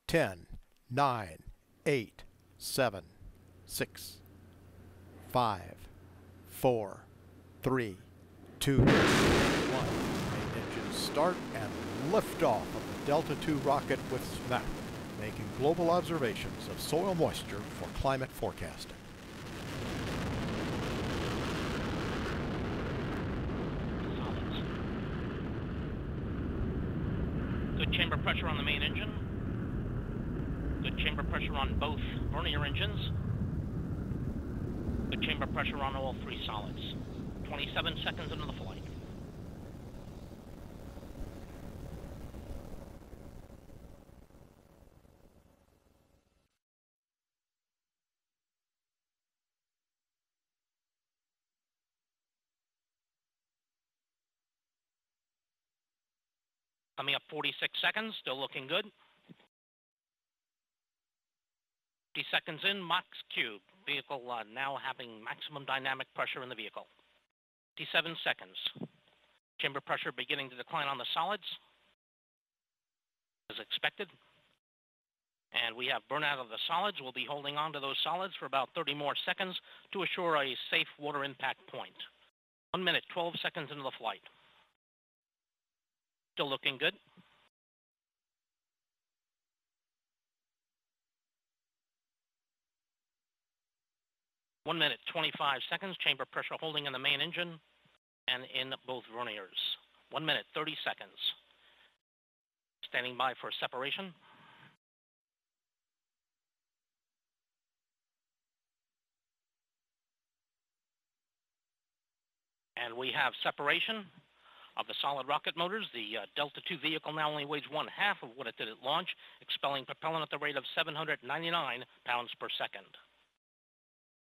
10, 9, 8, 7, 6, 5, 4, 3, 2, 1. Main engines start and liftoff of the Delta II rocket with SMAP, making global observations of soil moisture for climate forecasting. Good chamber pressure on the main engine. Good chamber pressure on both vernier engines. Good chamber pressure on all three solids. 27 seconds into the flight. Coming up 46 seconds, still looking good. 50 seconds in, Mach cube. Vehicle now having maximum dynamic pressure in the vehicle. 57 seconds. Chamber pressure beginning to decline on the solids, as expected. And we have burnout of the solids. We'll be holding on to those solids for about 30 more seconds to assure a safe water impact point. 1 minute, 12 seconds into the flight. Still looking good. One minute, 25 seconds. Chamber pressure holding in the main engine and in both verniers. 1 minute, 30 seconds. Standing by for separation. And we have separation of the solid rocket motors. The Delta II vehicle now only weighs 1/2 of what it did at launch, expelling propellant at the rate of 799 pounds per second.